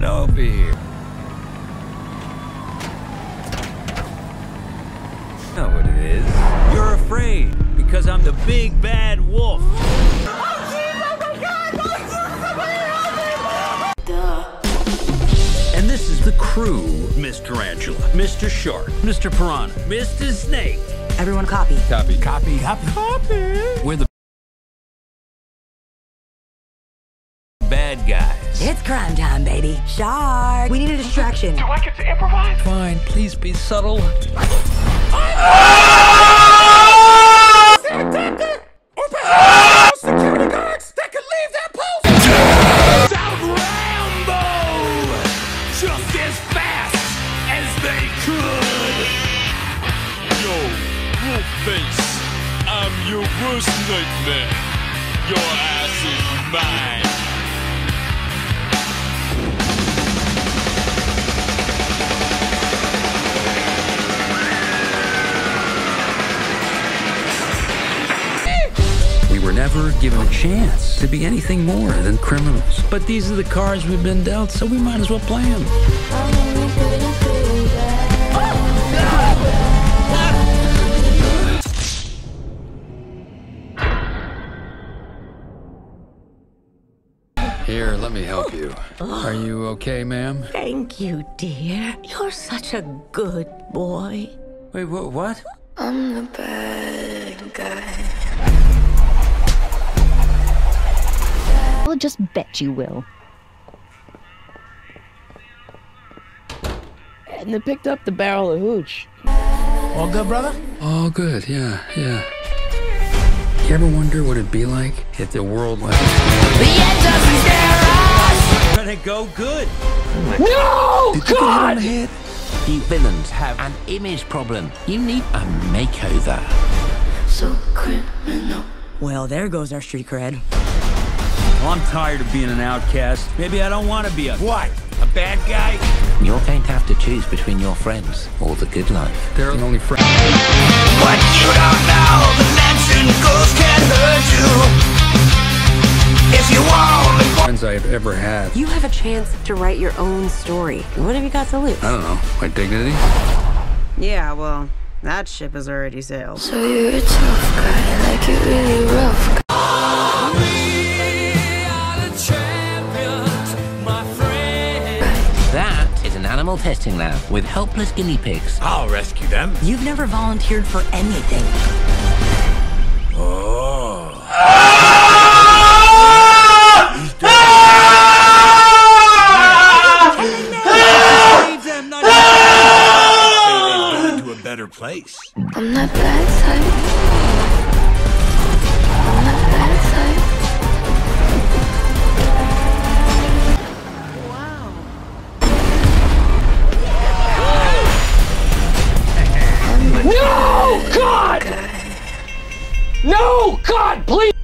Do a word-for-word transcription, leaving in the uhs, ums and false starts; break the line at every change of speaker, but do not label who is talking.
Get over here. Know what it is. You're afraid because I'm the big bad wolf.
Oh, jeez, oh my God! Oh, Jesus, somebody help me! Duh.
And this is the crew: Miss Tarantula, Mister Shark, Mister Piranha, Mister Snake.
Everyone copy.
Copy. Copy. Copy. Copy. We're the bad guys.
It's crime time, baby. Shark! We need a distraction.
Do I get to improvise?
Fine, please be subtle.
Security guards that could leave their post! Out Rambo! Just as fast as they could! Yo, Wolfface, I'm your worst nightmare. Your ass is mine.
We were never given a chance to be anything more than criminals. But these are the cards we've been dealt, so we might as well play them. Here, let me help you. Are you okay, ma'am?
Thank you, dear. You're such a good boy.
Wait, what? What?
I'm the bad guy.
I'll just bet you will.
And they picked up the barrel of hooch.
All good, brother?
All good, yeah, yeah. You ever wonder what it'd be like if the world was...
The end doesn't scare us!
Gonna go good.
No!
Did you get hit on the head?
You villains have an image problem. You need a makeover.
So criminal.
Well, there goes our street cred.
Well, I'm tired of being an outcast. Maybe I don't want to be a... What? A bad guy?
You're going to have to choose between your friends or the good life.
They're the only friends.
What you don't know, the mansion ghost can hurt you. If you want the
Friends I've ever had.
You have a chance to write your own story. What have you got to lose?
I don't know. My dignity?
Yeah, well, that ship has already sailed.
So you're a tough guy, like it really rough.
That is an animal testing lab with helpless guinea pigs.
I'll rescue them.
You've never volunteered for anything.
Oh. To a better place.
I'm not bad type. I'm not bad type.
No! God! No! God, please!